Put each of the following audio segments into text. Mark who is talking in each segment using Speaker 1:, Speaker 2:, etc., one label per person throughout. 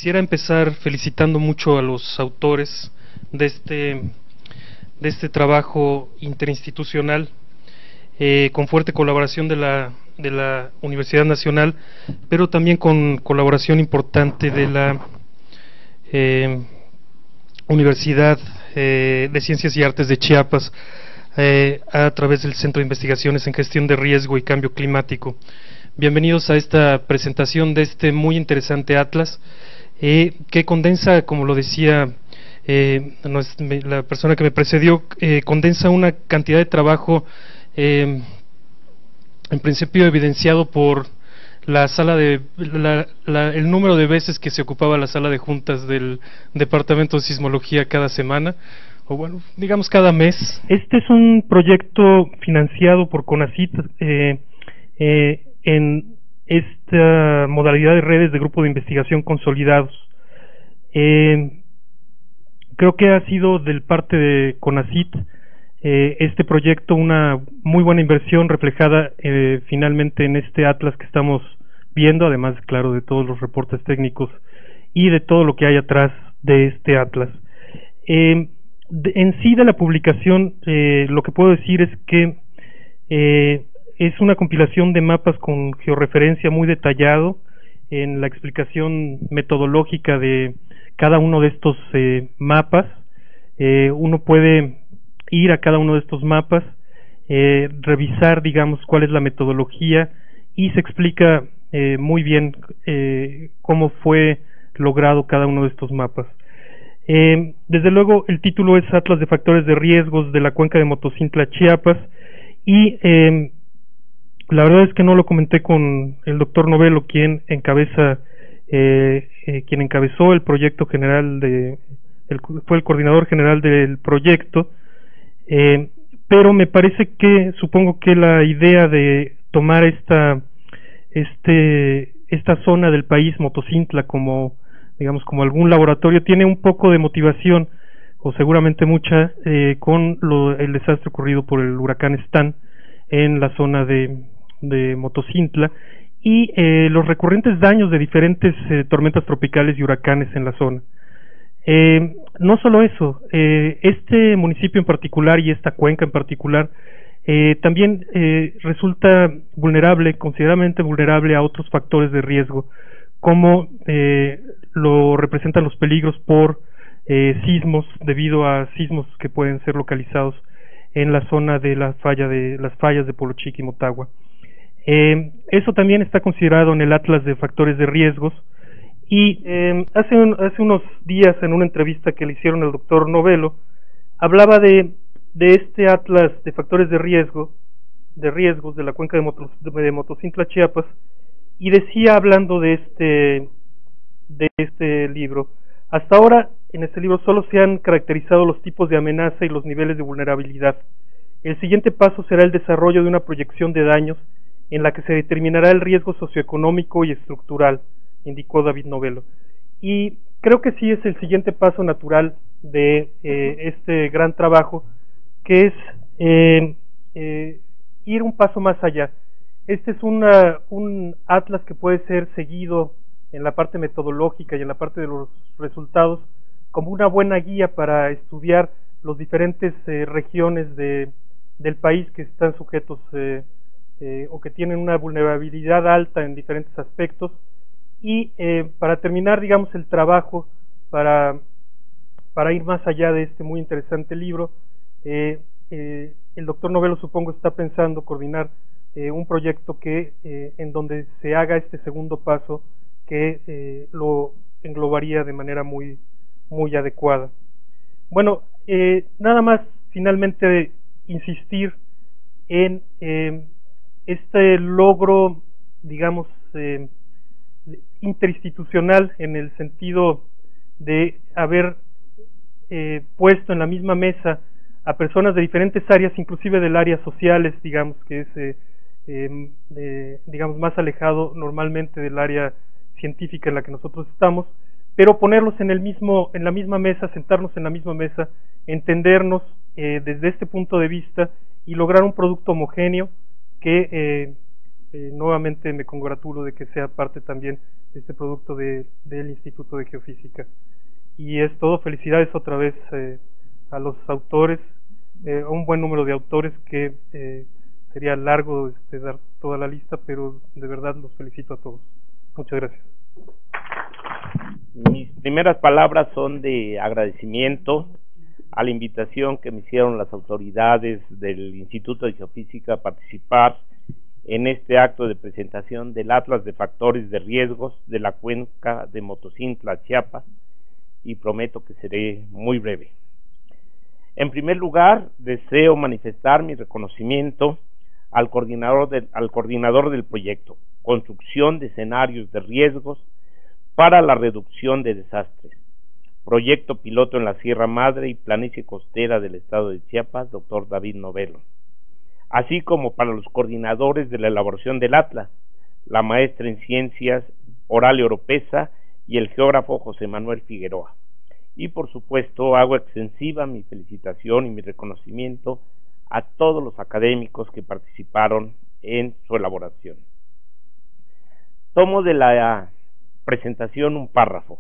Speaker 1: Quisiera empezar felicitando mucho a los autores de este trabajo interinstitucional, con fuerte colaboración de la Universidad Nacional, pero también con colaboración importante de la Universidad de Ciencias y Artes de Chiapas, a través del Centro de Investigaciones en Gestión de Riesgo y Cambio Climático. Bienvenidos a esta presentación de este muy interesante atlas, que condensa, como lo decía la persona que me precedió, condensa una cantidad de trabajo, en principio evidenciado por la sala el número de veces que se ocupaba la sala de juntas del Departamento de Sismología cada semana, o bueno, digamos cada mes. Este es un proyecto financiado por CONACYT en esta modalidad de redes de grupo de investigación consolidados. Creo que ha sido del parte de CONACYT este proyecto una muy buena inversión reflejada finalmente en este atlas que estamos viendo, además, claro, de todos los reportes técnicos y de todo lo que hay atrás de este atlas. En sí, de la publicación, lo que puedo decir es que es una compilación de mapas con georreferencia muy detallado en la explicación metodológica de cada uno de estos mapas. Uno puede ir a cada uno de estos mapas, revisar, digamos, cuál es la metodología, y se explica muy bien cómo fue logrado cada uno de estos mapas. Desde luego, el título es Atlas de Factores de Riesgos de la Cuenca de Motocintla, Chiapas, y la verdad es que no lo comenté con el doctor Novelo, quien encabezó el proyecto general fue el coordinador general del proyecto, pero me parece que, supongo que la idea de tomar esta zona del país, Motocintla, como, digamos, como algún laboratorio, tiene un poco de motivación, o seguramente mucha, con el desastre ocurrido por el huracán Stan en la zona de Motocintla, y los recurrentes daños de diferentes tormentas tropicales y huracanes en la zona. No solo eso, este municipio en particular y esta cuenca en particular también resulta vulnerable, considerablemente vulnerable a otros factores de riesgo, como lo representan los peligros por sismos, debido a sismos que pueden ser localizados en la zona de las fallas de Polochic y Motagua. Eso también está considerado en el Atlas de Factores de Riesgos. Y hace unos días, en una entrevista que le hicieron al doctor Novelo, hablaba de este atlas de factores de riesgos de la cuenca de Motocintla, Chiapas, y decía, hablando de este libro: hasta ahora en este libro solo se han caracterizado los tipos de amenaza y los niveles de vulnerabilidad. El siguiente paso será el desarrollo de una proyección de daños en la que se determinará el riesgo socioeconómico y estructural, indicó David Novelo. Y creo que sí es el siguiente paso natural de este gran trabajo, que es ir un paso más allá. Este es un atlas que puede ser seguido en la parte metodológica y en la parte de los resultados como una buena guía para estudiar los diferentes regiones del país que están sujetos o que tienen una vulnerabilidad alta en diferentes aspectos. Y para terminar, digamos, el trabajo, para ir más allá de este muy interesante libro, el doctor Novelo, supongo, está pensando coordinar un proyecto en donde se haga este segundo paso, que lo englobaría de manera muy, muy adecuada. Bueno, nada más finalmente insistir en este logro, digamos, interinstitucional, en el sentido de haber puesto en la misma mesa a personas de diferentes áreas, inclusive del área sociales, digamos, que es digamos, más alejado normalmente del área científica en la que nosotros estamos, pero ponerlos en la misma mesa, sentarnos en la misma mesa, entendernos desde este punto de vista y lograr un producto homogéneo que nuevamente me congratulo de que sea parte también este producto del Instituto de Geofísica. Y es todo. Felicidades otra vez a los autores, a un buen número de autores que sería largo dar toda la lista, pero de verdad los felicito a todos. Muchas gracias.
Speaker 2: Mis primeras palabras son de agradecimiento a la invitación que me hicieron las autoridades del Instituto de Geofísica a participar en este acto de presentación del Atlas de Factores de Riesgos de la Cuenca de Motocintla, Chiapas, y prometo que seré muy breve. En primer lugar, deseo manifestar mi reconocimiento al coordinador del proyecto, Construcción de Escenarios de Riesgos para la Reducción de Desastres, proyecto piloto en la Sierra Madre y planicie costera del estado de Chiapas, doctor David Novelo, así como para los coordinadores de la elaboración del Atlas, la maestra en Ciencias Oralia Oropesa y el geógrafo José Manuel Figueroa. Y por supuesto hago extensiva mi felicitación y mi reconocimiento a todos los académicos que participaron en su elaboración. Tomo de la presentación un párrafo.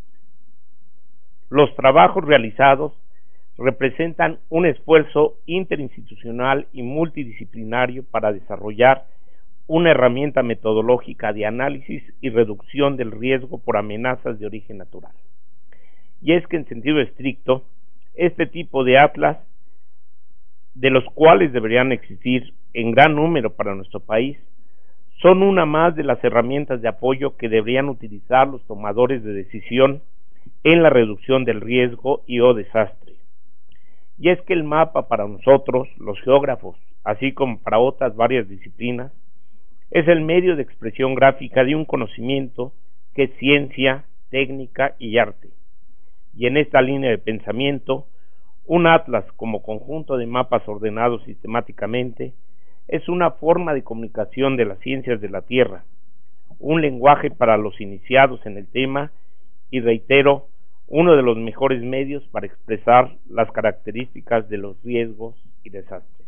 Speaker 2: Los trabajos realizados representan un esfuerzo interinstitucional y multidisciplinario para desarrollar una herramienta metodológica de análisis y reducción del riesgo por amenazas de origen natural. Y es que en sentido estricto, este tipo de atlas, de los cuales deberían existir en gran número para nuestro país, son una más de las herramientas de apoyo que deberían utilizar los tomadores de decisión en la reducción del riesgo y o desastre. Y es que el mapa para nosotros, los geógrafos, así como para otras varias disciplinas, es el medio de expresión gráfica de un conocimiento que es ciencia, técnica y arte. Y en esta línea de pensamiento, un atlas como conjunto de mapas ordenados sistemáticamente es una forma de comunicación de las ciencias de la Tierra, un lenguaje para los iniciados en el tema y, reitero, uno de los mejores medios para expresar las características de los riesgos y desastres.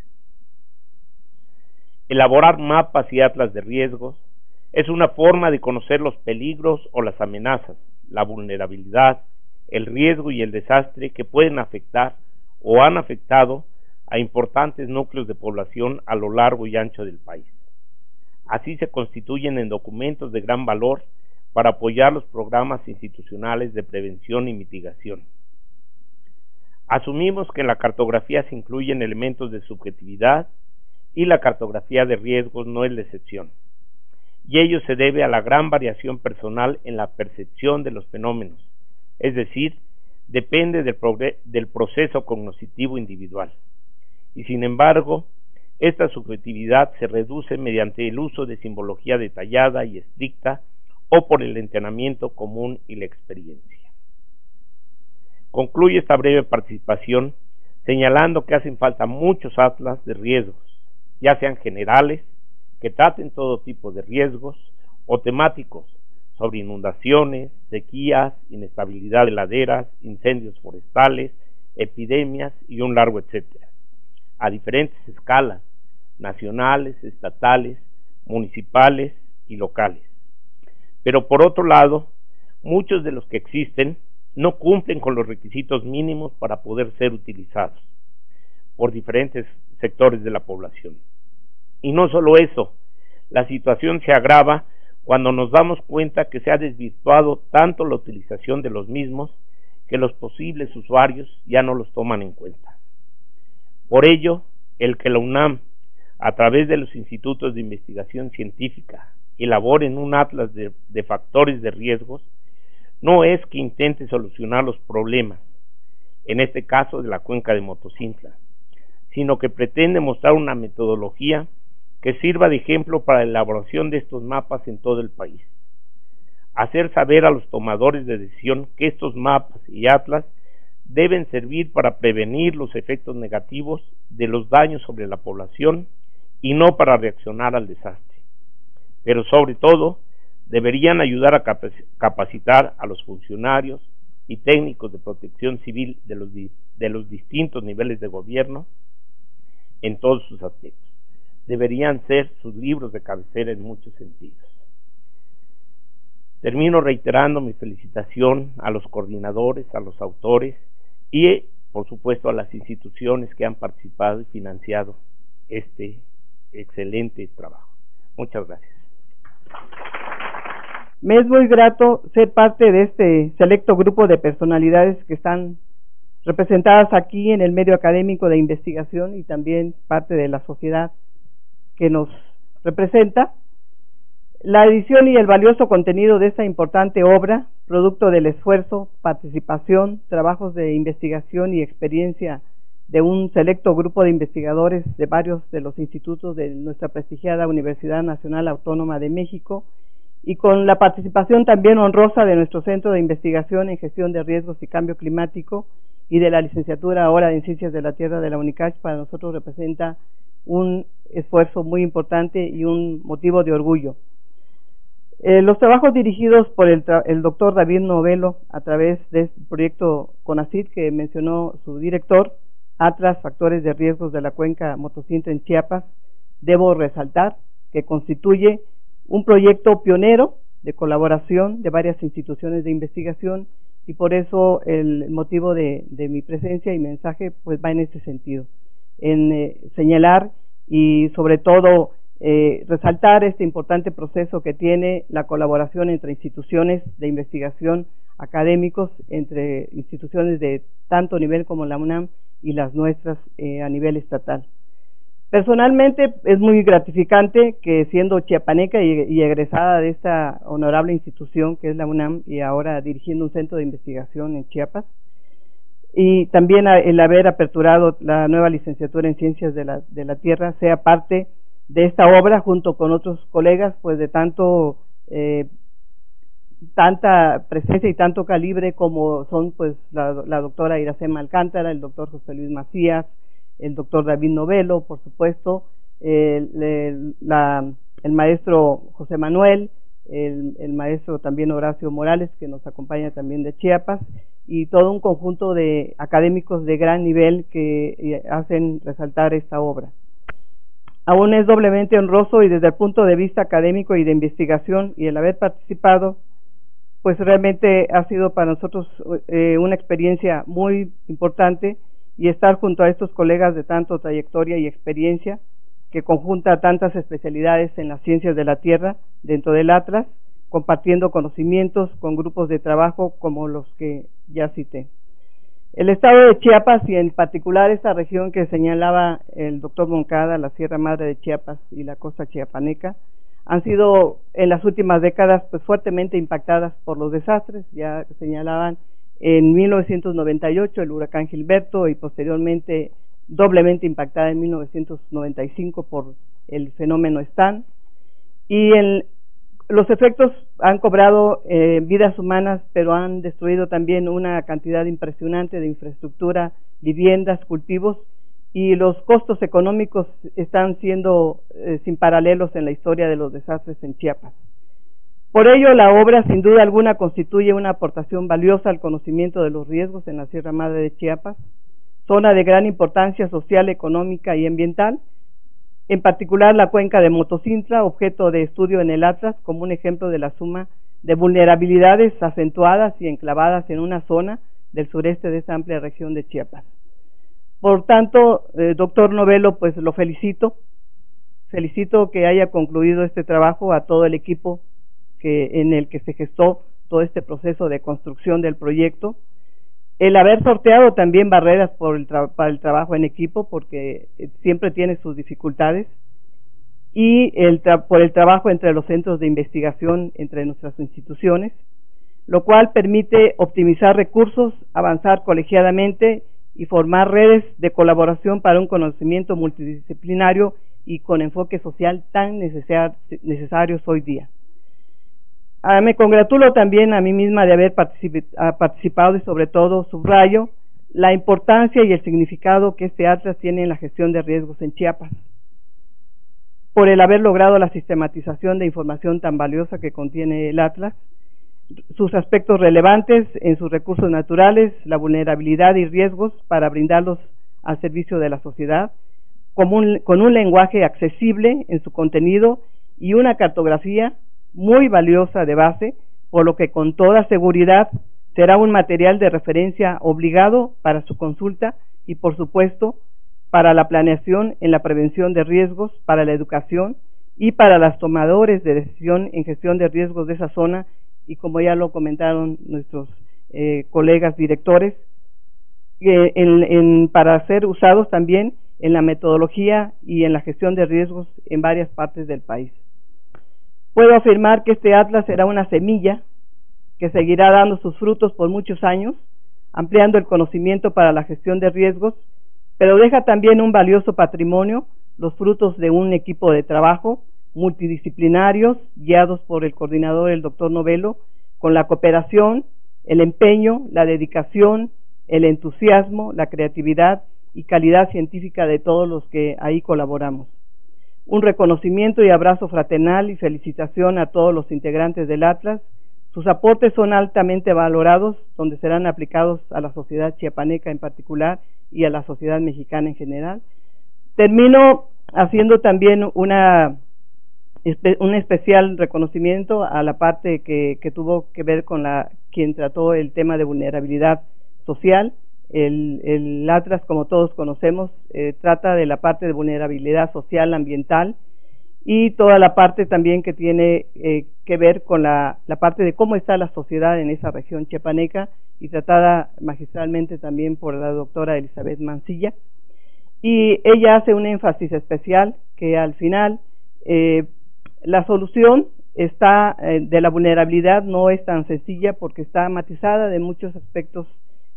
Speaker 2: Elaborar mapas y atlas de riesgos es una forma de conocer los peligros o las amenazas, la vulnerabilidad, el riesgo y el desastre que pueden afectar o han afectado a importantes núcleos de población a lo largo y ancho del país. Así se constituyen en documentos de gran valor para apoyar los programas institucionales de prevención y mitigación. Asumimos que en la cartografía se incluyen elementos de subjetividad y la cartografía de riesgos no es la excepción, y ello se debe a la gran variación personal en la percepción de los fenómenos, es decir, depende del proceso cognoscitivo individual. Y sin embargo, esta subjetividad se reduce mediante el uso de simbología detallada y estricta o por el entrenamiento común y la experiencia. Concluye esta breve participación señalando que hacen falta muchos atlas de riesgos, ya sean generales, que traten todo tipo de riesgos, o temáticos, sobre inundaciones, sequías, inestabilidad de laderas, incendios forestales, epidemias y un largo etcétera, a diferentes escalas, nacionales, estatales, municipales y locales. Pero por otro lado, muchos de los que existen no cumplen con los requisitos mínimos para poder ser utilizados por diferentes sectores de la población. Y no solo eso, la situación se agrava cuando nos damos cuenta que se ha desvirtuado tanto la utilización de los mismos que los posibles usuarios ya no los toman en cuenta. Por ello, el que la UNAM, a través de los institutos de investigación científica, elaboren un atlas de factores de riesgos, no es que intente solucionar los problemas, en este caso de la cuenca de Motocintla, sino que pretende mostrar una metodología que sirva de ejemplo para la elaboración de estos mapas en todo el país. Hacer saber a los tomadores de decisión que estos mapas y atlas deben servir para prevenir los efectos negativos de los daños sobre la población y no para reaccionar al desastre. Pero sobre todo, deberían ayudar a capacitar a los funcionarios y técnicos de protección civil de los distintos niveles de gobierno en todos sus aspectos. Deberían ser sus libros de cabecera en muchos sentidos. Termino reiterando mi felicitación a los coordinadores, a los autores y, por supuesto, a las instituciones que han participado y financiado este excelente trabajo. Muchas gracias.
Speaker 3: Me es muy grato ser parte de este selecto grupo de personalidades que están representadas aquí en el medio académico de investigación y también parte de la sociedad que nos representa. La edición y el valioso contenido de esta importante obra, producto del esfuerzo, participación, trabajos de investigación y experiencia de un selecto grupo de investigadores de varios de los institutos de nuestra prestigiada Universidad Nacional Autónoma de México, y con la participación también honrosa de nuestro Centro de Investigación en Gestión de Riesgos y Cambio Climático y de la licenciatura ahora en Ciencias de la Tierra de la UNICACH, para nosotros representa un esfuerzo muy importante y un motivo de orgullo. Los trabajos dirigidos por el doctor David Novelo a través de este proyecto CONACYT que mencionó su director, Atlas, Factores de Riesgos de la Cuenca Motocintla en Chiapas, debo resaltar que constituye un proyecto pionero de colaboración de varias instituciones de investigación, y por eso el motivo de mi presencia y mensaje pues va en ese sentido, en señalar y sobre todo resaltar este importante proceso que tiene la colaboración entre instituciones de investigación académicos, entre instituciones de tanto nivel como la UNAM y las nuestras a nivel estatal. Personalmente es muy gratificante que, siendo chiapaneca y egresada de esta honorable institución que es la UNAM y ahora dirigiendo un centro de investigación en Chiapas, y también el haber aperturado la nueva licenciatura en Ciencias de la Tierra, sea parte de esta obra junto con otros colegas pues de tanta presencia y tanto calibre como son pues la doctora Iracema Alcántara, el doctor José Luis Macías, el doctor David Novelo, por supuesto, el maestro José Manuel, el maestro también Horacio Morales, que nos acompaña también de Chiapas, y todo un conjunto de académicos de gran nivel que hacen resaltar esta obra. Aún es doblemente honroso, y desde el punto de vista académico y de investigación, y el haber participado, pues realmente ha sido para nosotros una experiencia muy importante, y estar junto a estos colegas de tanto trayectoria y experiencia, que conjunta tantas especialidades en las ciencias de la Tierra dentro del Atlas, compartiendo conocimientos con grupos de trabajo como los que ya cité. El estado de Chiapas, y en particular esta región que señalaba el doctor Moncada, la Sierra Madre de Chiapas y la costa chiapaneca, han sido en las últimas décadas pues fuertemente impactadas por los desastres. Ya señalaban en 1998 el huracán Gilberto, y posteriormente doblemente impactada en 1995 por el fenómeno Stan, y los efectos han cobrado vidas humanas, pero han destruido también una cantidad impresionante de infraestructura, viviendas, cultivos, y los costos económicos están siendo sin paralelos en la historia de los desastres en Chiapas. Por ello, la obra sin duda alguna constituye una aportación valiosa al conocimiento de los riesgos en la Sierra Madre de Chiapas, zona de gran importancia social, económica y ambiental, en particular la cuenca de Motocintla, objeto de estudio en el Atlas como un ejemplo de la suma de vulnerabilidades acentuadas y enclavadas en una zona del sureste de esta amplia región de Chiapas. Por tanto, doctor Novelo, pues lo felicito que haya concluido este trabajo, a todo el equipo en el que se gestó todo este proceso de construcción del proyecto, el haber sorteado también barreras para el trabajo en equipo, porque siempre tiene sus dificultades, y por el trabajo entre los centros de investigación entre nuestras instituciones, lo cual permite optimizar recursos, avanzar colegiadamente y formar redes de colaboración para un conocimiento multidisciplinario y con enfoque social tan necesarios hoy día. Me congratulo también a mí misma de haber participado, y sobre todo subrayo la importancia y el significado que este Atlas tiene en la gestión de riesgos en Chiapas, por el haber logrado la sistematización de información tan valiosa que contiene el Atlas, sus aspectos relevantes en sus recursos naturales, la vulnerabilidad y riesgos para brindarlos al servicio de la sociedad, con un lenguaje accesible en su contenido y una cartografía muy valiosa de base, por lo que con toda seguridad será un material de referencia obligado para su consulta y, por supuesto, para la planeación en la prevención de riesgos, para la educación y para los tomadores de decisión en gestión de riesgos de esa zona, y como ya lo comentaron nuestros colegas directores, para ser usados también en la metodología y en la gestión de riesgos en varias partes del país. Puedo afirmar que este atlas será una semilla que seguirá dando sus frutos por muchos años, ampliando el conocimiento para la gestión de riesgos, pero deja también un valioso patrimonio, los frutos de un equipo de trabajo multidisciplinarios, guiados por el coordinador, el doctor Novello, con la cooperación, el empeño, la dedicación, el entusiasmo, la creatividad y calidad científica de todos los que ahí colaboramos. Un reconocimiento y abrazo fraternal y felicitación a todos los integrantes del Atlas. Sus aportes son altamente valorados, donde serán aplicados a la sociedad chiapaneca en particular y a la sociedad mexicana en general. Termino haciendo también un especial reconocimiento a la parte que tuvo que ver con quien trató el tema de vulnerabilidad social. El Atlas, como todos conocemos, trata de la parte de vulnerabilidad social, ambiental, y toda la parte también que tiene que ver con la parte de cómo está la sociedad en esa región chiapaneca, y tratada magistralmente también por la doctora Elizabeth Mancilla. Y ella hace un énfasis especial que al final la solución está de la vulnerabilidad no es tan sencilla, porque está matizada de muchos aspectos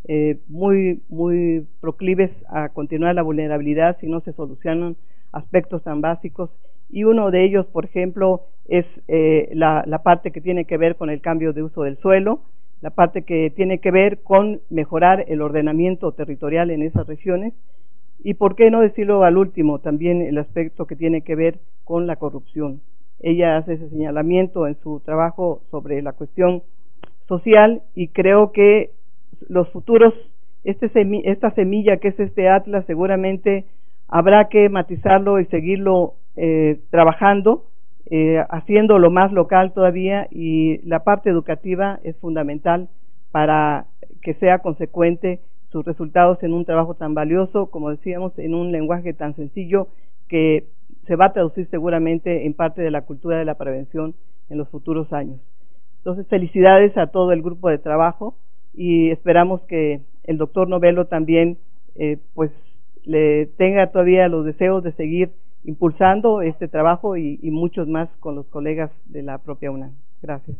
Speaker 3: muy proclives a continuar la vulnerabilidad si no se solucionan aspectos tan básicos, y uno de ellos, por ejemplo, es la parte que tiene que ver con el cambio de uso del suelo, la parte que tiene que ver con mejorar el ordenamiento territorial en esas regiones, y por qué no decirlo al último, también el aspecto que tiene que ver con la corrupción. Ella hace ese señalamiento en su trabajo sobre la cuestión social, y creo que los futuros, esta semilla que es este Atlas, seguramente habrá que matizarlo y seguirlo trabajando, haciéndolo más local todavía, y la parte educativa es fundamental para que sea consecuente sus resultados en un trabajo tan valioso, como decíamos, en un lenguaje tan sencillo, que se va a traducir seguramente en parte de la cultura de la prevención en los futuros años. Entonces, felicidades a todo el grupo de trabajo, y esperamos que el doctor Novello también pues le tenga todavía los deseos de seguir impulsando este trabajo y muchos más con los colegas de la propia UNAM. Gracias.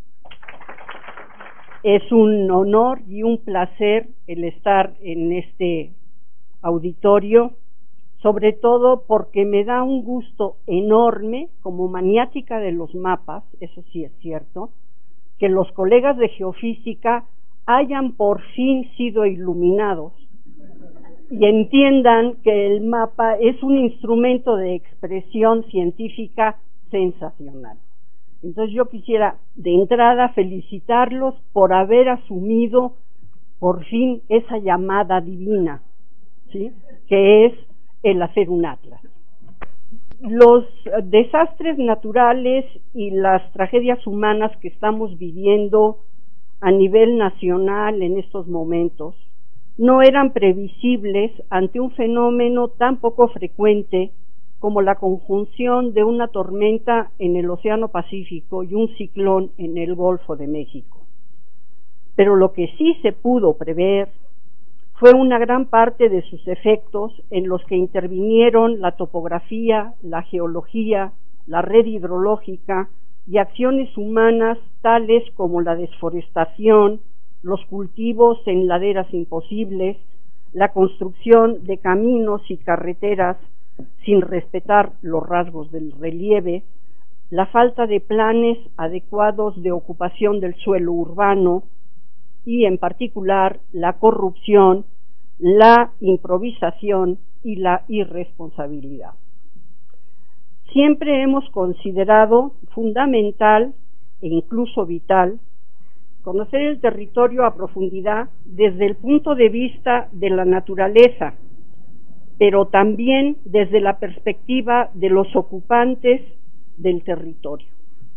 Speaker 4: Es un honor y un placer el estar en este auditorio, sobre todo porque me da un gusto enorme, como maniática de los mapas, eso sí es cierto, que los colegas de geofísica hayan por fin sido iluminados y entiendan que el mapa es un instrumento de expresión científica sensacional. Entonces yo quisiera de entrada felicitarlos por haber asumido por fin esa llamada divina, ¿sí?, que es el hacer un atlas. Los desastres naturales y las tragedias humanas que estamos viviendo a nivel nacional en estos momentos no eran previsibles ante un fenómeno tan poco frecuente como la conjunción de una tormenta en el Océano Pacífico y un ciclón en el Golfo de México. Pero lo que sí se pudo prever fue una gran parte de sus efectos en los que intervinieron la topografía, la geología, la red hidrológica y acciones humanas tales como la desforestación, los cultivos en laderas imposibles, la construcción de caminos y carreteras sin respetar los rasgos del relieve, la falta de planes adecuados de ocupación del suelo urbano y, en particular, la corrupción, la improvisación y la irresponsabilidad. Siempre hemos considerado fundamental e incluso vital conocer el territorio a profundidad desde el punto de vista de la naturaleza, pero también desde la perspectiva de los ocupantes del territorio.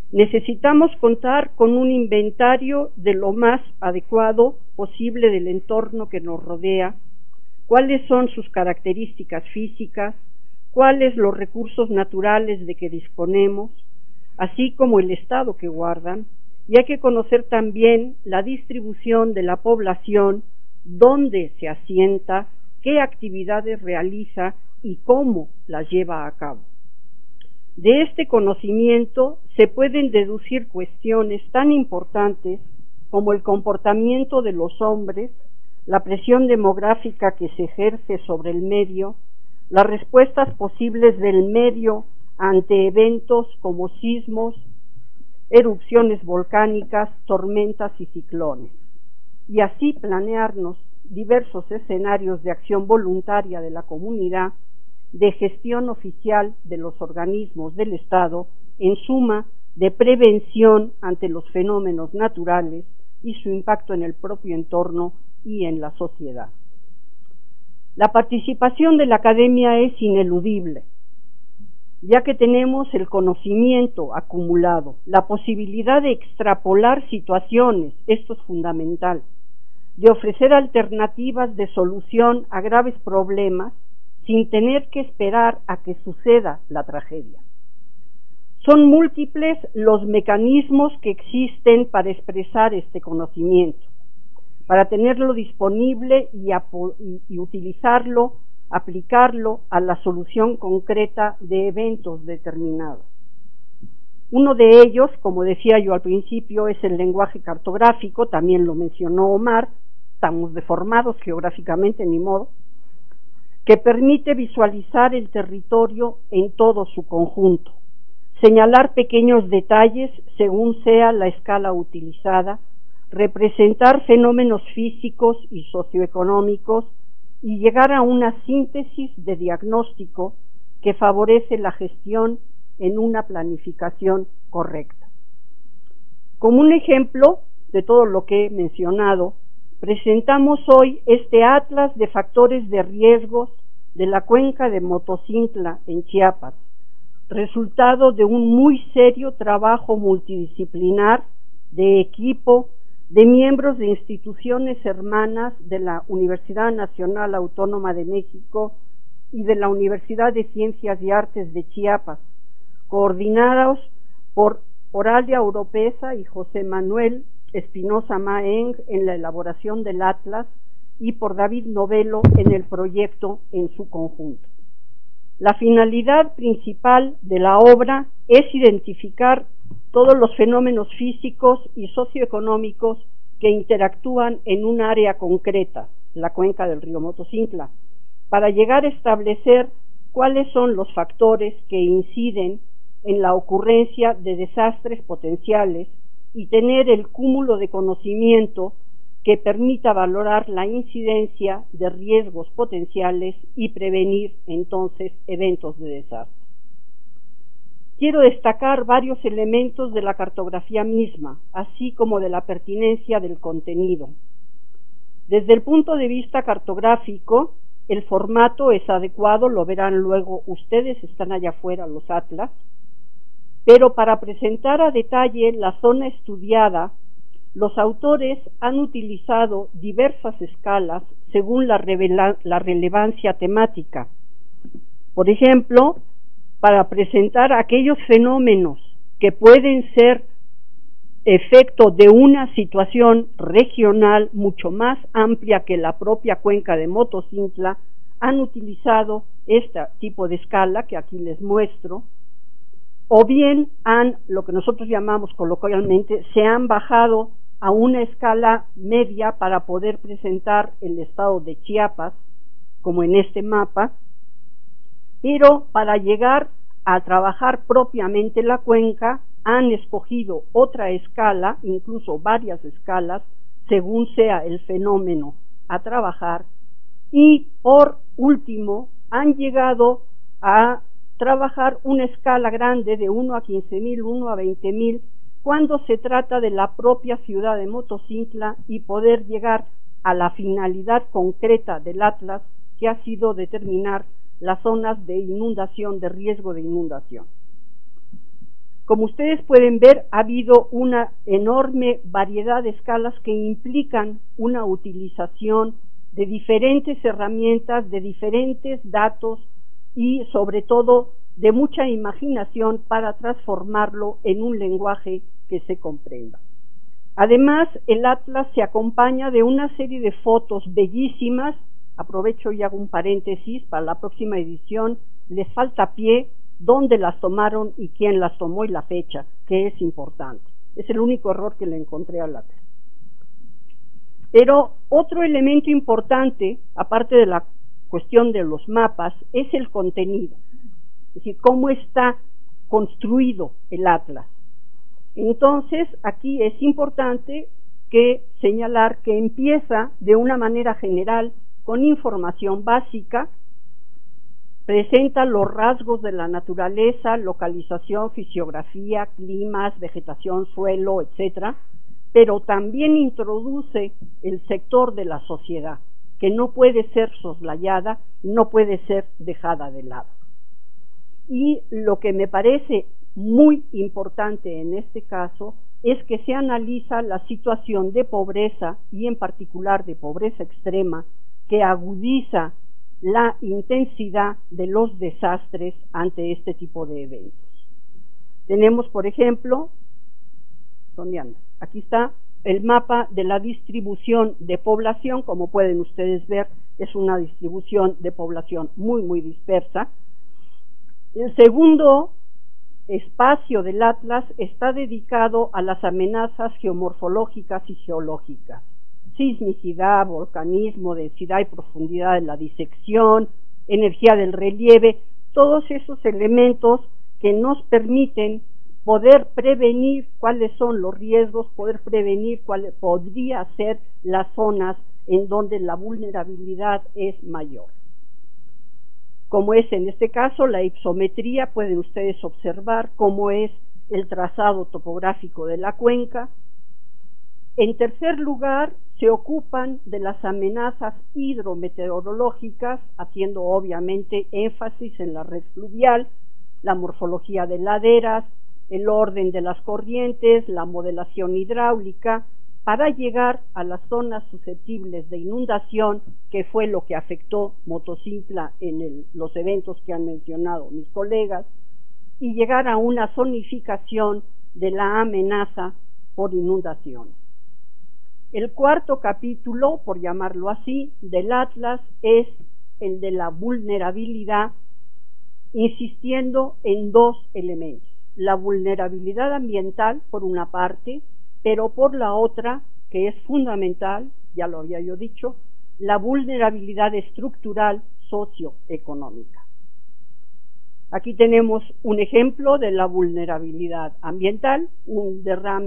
Speaker 4: Necesitamos contar con un inventario de lo más adecuado posible del entorno que nos rodea, cuáles son sus características físicas, cuáles los recursos naturales de que disponemos, así como el estado que guardan, y hay que conocer también la distribución de la población, dónde se asienta, qué actividades realiza y cómo las lleva a cabo. De este conocimiento se pueden deducir cuestiones tan importantes como el comportamiento de los hombres, la presión demográfica que se ejerce sobre el medio, las respuestas posibles del medio ante eventos como sismos, erupciones volcánicas, tormentas y ciclones, y así planearnos diversos escenarios de acción voluntaria de la comunidad, de gestión oficial de los organismos del Estado, en suma, de prevención ante los fenómenos naturales y su impacto en el propio entorno y en la sociedad. La participación de la academia es ineludible, ya que tenemos el conocimiento acumulado, la posibilidad de extrapolar situaciones, esto es fundamental, de ofrecer alternativas de solución a graves problemas sin tener que esperar a que suceda la tragedia. Son múltiples los mecanismos que existen para expresar este conocimiento, para tenerlo disponible y utilizarlo, aplicarlo a la solución concreta de eventos determinados. Uno de ellos, como decía yo al principio, es el lenguaje cartográfico, también lo mencionó Omar, estamos deformados geográficamente, ni modo, que permite visualizar el territorio en todo su conjunto, señalar pequeños detalles según sea la escala utilizada, representar fenómenos físicos y socioeconómicos y llegar a una síntesis de diagnóstico que favorece la gestión en una planificación correcta. Como un ejemplo de todo lo que he mencionado, presentamos hoy este atlas de factores de riesgos de la cuenca de Motocintla en Chiapas, resultado de un muy serio trabajo multidisciplinar de equipo de miembros de instituciones hermanas de la Universidad Nacional Autónoma de México y de la Universidad de Ciencias y Artes de Chiapas, coordinados por Oralia Oropesa y José Manuel Espinosa Maeng en la elaboración del atlas y por David Novelo en el proyecto en su conjunto. La finalidad principal de la obra es identificar todos los fenómenos físicos y socioeconómicos que interactúan en un área concreta, la cuenca del río Motocintla, para llegar a establecer cuáles son los factores que inciden en la ocurrencia de desastres potenciales y tener el cúmulo de conocimiento que permita valorar la incidencia de riesgos potenciales y prevenir entonces eventos de desastre. Quiero destacar varios elementos de la cartografía misma, así como de la pertinencia del contenido. Desde el punto de vista cartográfico, el formato es adecuado, lo verán luego ustedes, están allá afuera los atlas, pero para presentar a detalle la zona estudiada, los autores han utilizado diversas escalas según la relevancia temática. Por ejemplo, para presentar aquellos fenómenos que pueden ser efecto de una situación regional mucho más amplia que la propia cuenca de Motocintla, han utilizado este tipo de escala que aquí les muestro, o bien lo que nosotros llamamos coloquialmente, se han bajado a una escala media para poder presentar el estado de Chiapas, como en este mapa, pero para llegar a trabajar propiamente la cuenca han escogido otra escala, incluso varias escalas, según sea el fenómeno a trabajar, y por último han llegado a trabajar una escala grande de 1 a 15.000, 1 a 20.000, cuando se trata de la propia ciudad de Motocintla y poder llegar a la finalidad concreta del atlas, que ha sido determinar las zonas de inundación, de riesgo de inundación. Como ustedes pueden ver, ha habido una enorme variedad de escalas que implican una utilización de diferentes herramientas, de diferentes datos y sobre todo de mucha imaginación para transformarlo en un lenguaje que se comprenda. Además, el atlas se acompaña de una serie de fotos bellísimas. Aprovecho y hago un paréntesis, para la próxima edición les falta pie dónde las tomaron y quién las tomó y la fecha, que es importante. Es el único error que le encontré al atlas. Pero otro elemento importante, aparte de la cuestión de los mapas, es el contenido, es decir, cómo está construido el atlas. Entonces, aquí es importante señalar que empieza de una manera general con información básica, presenta los rasgos de la naturaleza, localización, fisiografía, climas, vegetación, suelo, etcétera, pero también introduce el sector de la sociedad, que no puede ser soslayada y no puede ser dejada de lado. Y lo que me parece muy importante en este caso es que se analiza la situación de pobreza y en particular de pobreza extrema que agudiza la intensidad de los desastres ante este tipo de eventos. Tenemos, por ejemplo, ¿dónde anda? Aquí está el mapa de la distribución de población. Como pueden ustedes ver, es una distribución de población muy dispersa. El segundo espacio del atlas está dedicado a las amenazas geomorfológicas y geológicas: sismicidad, volcanismo, densidad y profundidad de la disección, energía del relieve, todos esos elementos que nos permiten poder prevenir cuáles son los riesgos, poder prevenir cuáles podrían ser las zonas en donde la vulnerabilidad es mayor. Como es en este caso la hipometría, pueden ustedes observar cómo es el trazado topográfico de la cuenca. En tercer lugar, se ocupan de las amenazas hidrometeorológicas, haciendo obviamente énfasis en la red fluvial, la morfología de laderas, el orden de las corrientes, la modelación hidráulica, para llegar a las zonas susceptibles de inundación, que fue lo que afectó Motocintla en los eventos que han mencionado mis colegas, y llegar a una zonificación de la amenaza por inundaciones. El cuarto capítulo, por llamarlo así, del atlas es el de la vulnerabilidad, insistiendo en dos elementos: la vulnerabilidad ambiental, por una parte, pero por la otra, que es fundamental, ya lo había yo dicho, la vulnerabilidad estructural socioeconómica. Aquí tenemos un ejemplo de la vulnerabilidad ambiental, un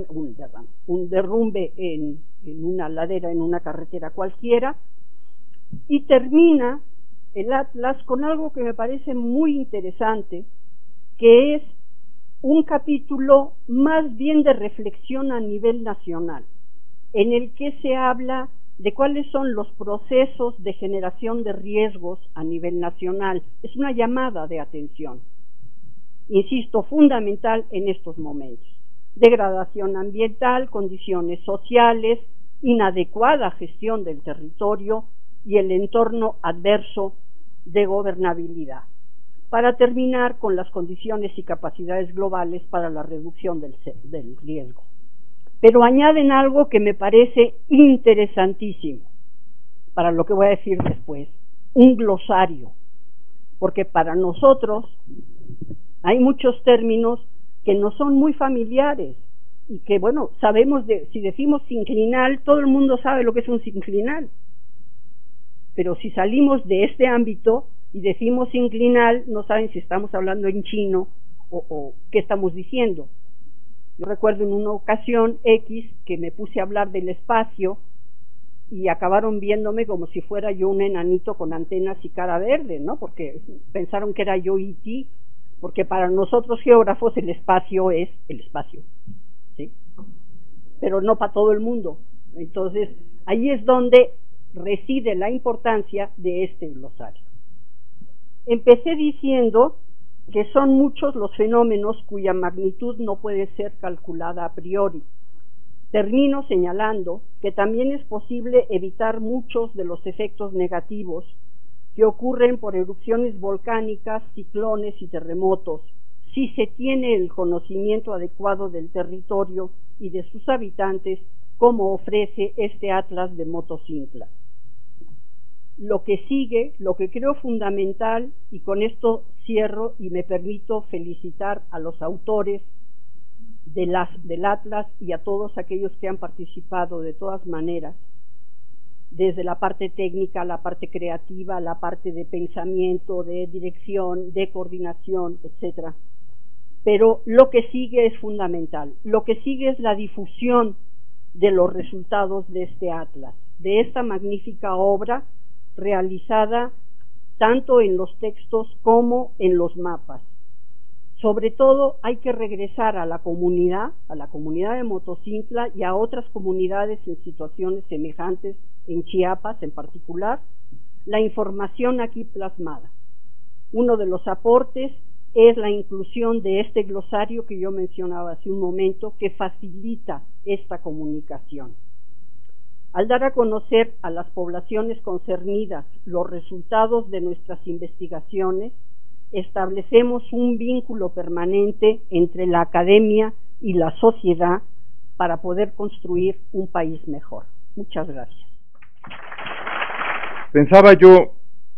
Speaker 4: derrumbe en una ladera, en una carretera cualquiera, y termina el atlas con algo que me parece muy interesante, que es un capítulo más bien de reflexión a nivel nacional, en el que se habla de cuáles son los procesos de generación de riesgos a nivel nacional. Es una llamada de atención, insisto, fundamental en estos momentos: degradación ambiental, condiciones sociales, inadecuada gestión del territorio y el entorno adverso de gobernabilidad, para terminar con las condiciones y capacidades globales para la reducción del riesgo. Pero añaden algo que me parece interesantísimo para lo que voy a decir después: un glosario, porque para nosotros hay muchos términos que no son muy familiares y que, bueno, sabemos si decimos sinclinal, todo el mundo sabe lo que es un sinclinal, pero si salimos de este ámbito y decimos sinclinal, no saben si estamos hablando en chino o qué estamos diciendo. Yo recuerdo en una ocasión X que me puse a hablar del espacio y acabaron viéndome como si fuera yo un enanito con antenas y cara verde, ¿no? Porque pensaron que era yo E.T., porque para nosotros geógrafos el espacio es el espacio, ¿sí? Pero no para todo el mundo. Entonces, ahí es donde reside la importancia de este glosario. Empecé diciendo que son muchos los fenómenos cuya magnitud no puede ser calculada a priori. Termino señalando que también es posible evitar muchos de los efectos negativos que ocurren por erupciones volcánicas, ciclones y terremotos, si se tiene el conocimiento adecuado del territorio y de sus habitantes, como ofrece este atlas de Motocintla. Lo que sigue, lo que creo fundamental, y con esto cierro y me permito felicitar a los autores del atlas y a todos aquellos que han participado de todas maneras, desde la parte técnica, la parte creativa, la parte de pensamiento, de dirección, de coordinación, etcétera. Pero lo que sigue es fundamental. Lo que sigue es la difusión de los resultados de este atlas, de esta magnífica obra realizada tanto en los textos como en los mapas. Sobre todo hay que regresar a la comunidad de Motocintla y a otras comunidades en situaciones semejantes, en Chiapas en particular, la información aquí plasmada. Uno de los aportes es la inclusión de este glosario que yo mencionaba hace un momento, que facilita esta comunicación. Al dar a conocer a las poblaciones concernidas los resultados de nuestras investigaciones, establecemos un vínculo permanente entre la academia y la sociedad para poder construir un país mejor. Muchas gracias.
Speaker 5: Pensaba yo,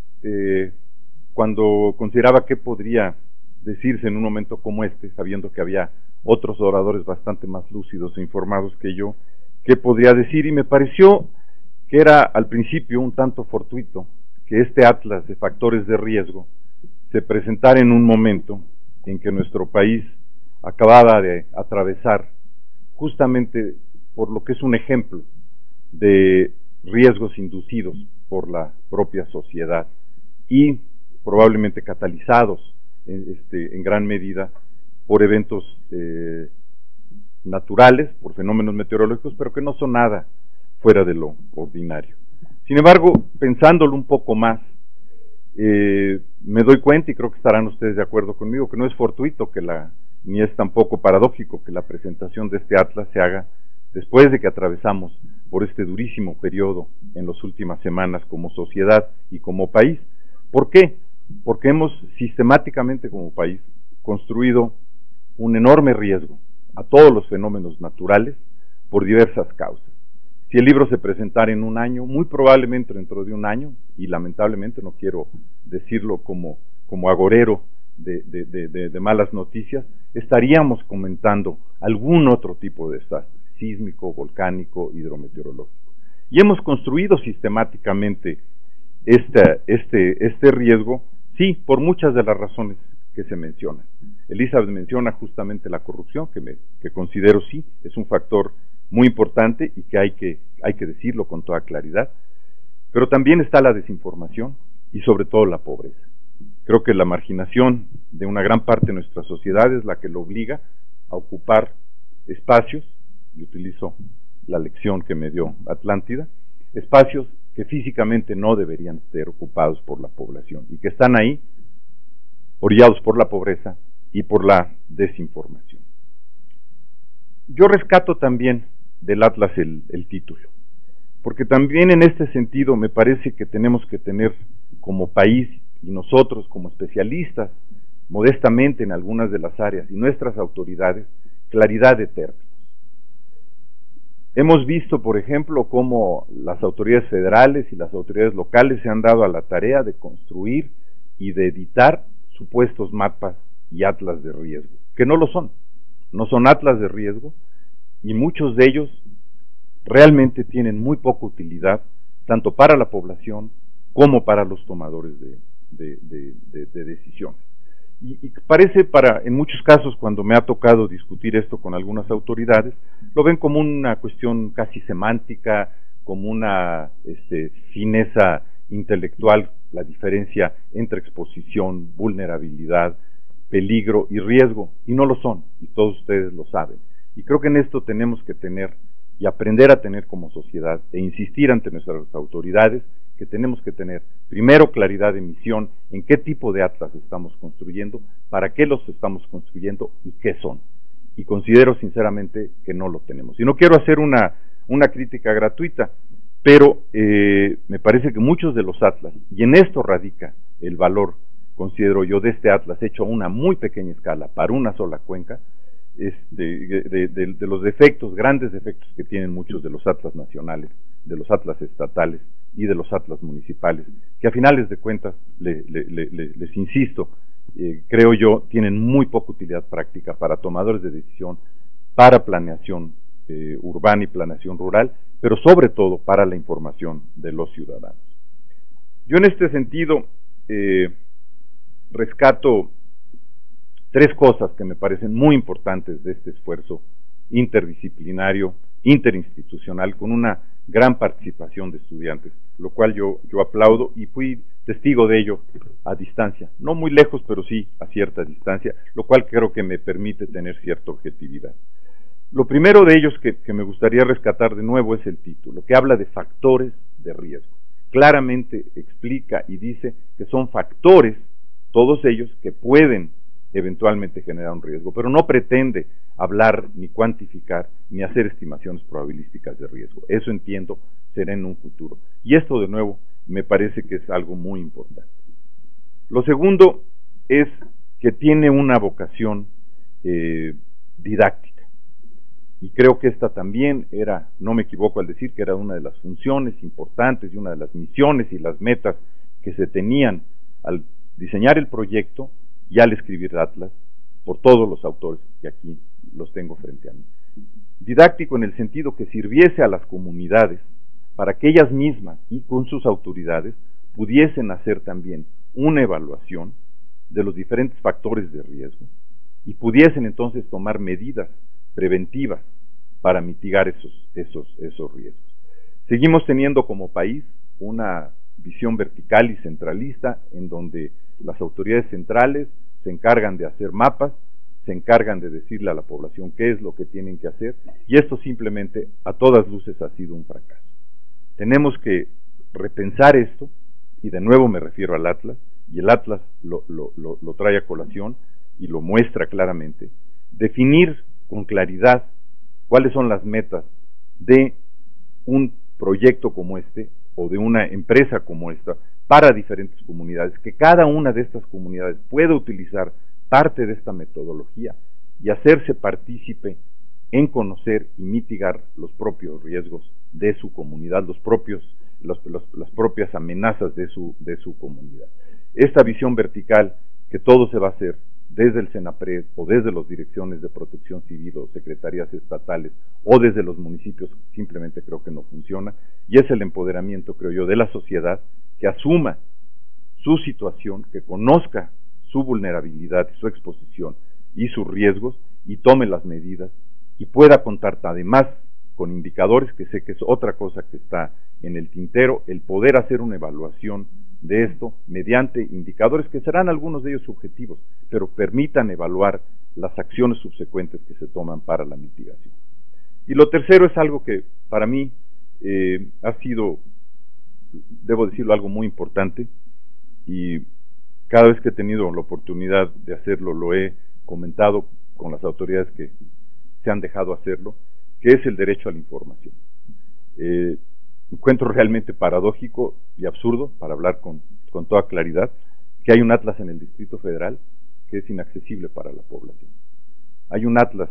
Speaker 5: cuando consideraba qué podría decirse en un momento como este, sabiendo que había otros oradores bastante más lúcidos e informados que yo, qué podría decir, y me pareció que era al principio un tanto fortuito que este atlas de factores de riesgo se presentara en un momento en que nuestro país acababa de atravesar, justamente por lo que es un ejemplo de riesgos inducidos por la propia sociedad y probablemente catalizados en gran medida por eventos naturales, por fenómenos meteorológicos, pero que no son nada fuera de lo ordinario. Sin embargo, pensándolo un poco más, me doy cuenta, y creo que estarán ustedes de acuerdo conmigo, que no es fortuito ni es tampoco paradójico que la presentación de este atlas se haga después de que atravesamos por este durísimo periodo en las últimas semanas como sociedad y como país. ¿Por qué? Porque hemos sistemáticamente como país construido un enorme riesgo a todos los fenómenos naturales por diversas causas. Si el libro se presentara en un año, muy probablemente dentro de un año, y lamentablemente no quiero decirlo como agorero de malas noticias, estaríamos comentando algún otro tipo de desastre, sísmico, volcánico, hidrometeorológico. Y hemos construido sistemáticamente este riesgo, sí, por muchas de las razones que se mencionan. Elizabeth menciona justamente la corrupción, que considero sí es un factor muy importante y que hay que decirlo con toda claridad, pero también está la desinformación y sobre todo la pobreza. Creo que la marginación de una gran parte de nuestra sociedad es la que lo obliga a ocupar espacios, y utilizo la lección que me dio Atlántida, espacios que físicamente no deberían ser ocupados por la población y que están ahí orillados por la pobreza y por la desinformación. Yo rescato también del atlas el título, porque también en este sentido me parece que tenemos que tener como país y nosotros como especialistas, modestamente en algunas de las áreas, y nuestras autoridades, claridad de términos. Hemos visto, por ejemplo, cómo las autoridades federales y las autoridades locales se han dado a la tarea de construir y de editar supuestos mapas y atlas de riesgo, que no lo son, no son atlas de riesgo, y muchos de ellos realmente tienen muy poca utilidad, tanto para la población como para los tomadores de decisiones. Y parece, en muchos casos, cuando me ha tocado discutir esto con algunas autoridades, lo ven como una cuestión casi semántica, como una fineza intelectual, la diferencia entre exposición, vulnerabilidad, peligro y riesgo, y no lo son, y todos ustedes lo saben. Y creo que en esto tenemos que tener y aprender a tener como sociedad, e insistir ante nuestras autoridades, que tenemos que tener primero claridad de misión, en qué tipo de atlas estamos construyendo, para qué los estamos construyendo y qué son. Y considero sinceramente que no lo tenemos. Y no quiero hacer una crítica gratuita, pero me parece que muchos de los atlas, y en esto radica el valor, considero yo, de este atlas hecho a una muy pequeña escala para una sola cuenca, de los defectos, grandes defectos que tienen muchos de los atlas nacionales, de los atlas estatales y de los atlas municipales, que a finales de cuentas, les insisto, creo yo, tienen muy poca utilidad práctica para tomadores de decisión, para planeación urbana y planeación rural, pero sobre todo para la información de los ciudadanos. Yo en este sentido rescato tres cosas que me parecen muy importantes de este esfuerzo interdisciplinario, interinstitucional, con una gran participación de estudiantes, lo cual yo aplaudo y fui testigo de ello a distancia, no muy lejos, pero sí a cierta distancia, lo cual creo que me permite tener cierta objetividad. Lo primero de ellos que me gustaría rescatar de nuevo es el título, que habla de factores de riesgo. Claramente explica y dice que son factores, todos ellos, que pueden eventualmente generar un riesgo, pero no pretende hablar, ni cuantificar, ni hacer estimaciones probabilísticas de riesgo. Eso entiendo será en un futuro. Y esto de nuevo me parece que es algo muy importante. Lo segundo es que tiene una vocación didáctica. Y creo que esta también era, no me equivoco al decir que era una de las funciones importantes y una de las misiones y las metas que se tenían al diseñar el proyecto y al escribir atlas por todos los autores que aquí los tengo frente a mí. Didáctico en el sentido que sirviese a las comunidades para que ellas mismas y con sus autoridades pudiesen hacer también una evaluación de los diferentes factores de riesgo y pudiesen entonces tomar medidas preventivas para mitigar esos riesgos. Seguimos teniendo como país una visión vertical y centralista en donde las autoridades centrales se encargan de hacer mapas, se encargan de decirle a la población qué es lo que tienen que hacer, y esto simplemente a todas luces ha sido un fracaso. Tenemos que repensar esto, y de nuevo me refiero al Atlas, y el Atlas lo trae a colación y lo muestra claramente, definir con claridad cuáles son las metas de un proyecto como este, o de una empresa como esta, para diferentes comunidades, que cada una de estas comunidades pueda utilizar parte de esta metodología y hacerse partícipe en conocer y mitigar los propios riesgos de su comunidad, las propias amenazas de su comunidad. Esta visión vertical, que todo se va a hacer desde el Senapred o desde las direcciones de protección civil o secretarías estatales o desde los municipios, simplemente creo que no funciona, y es el empoderamiento, creo yo, de la sociedad que asuma su situación, que conozca su vulnerabilidad, su exposición y sus riesgos y tome las medidas y pueda contar además con indicadores, que sé que es otra cosa que está en el tintero, el poder hacer una evaluación de esto mediante indicadores que serán algunos de ellos subjetivos, pero permitan evaluar las acciones subsecuentes que se toman para la mitigación. Y lo tercero es algo que para mí ha sido, debo decirlo, algo muy importante, y cada vez que he tenido la oportunidad de hacerlo lo he comentado con las autoridades que se han dejado hacerlo, que es el derecho a la información. Encuentro realmente paradójico y absurdo, para hablar con toda claridad, que hay un atlas en el Distrito Federal que es inaccesible para la población. Hay un atlas,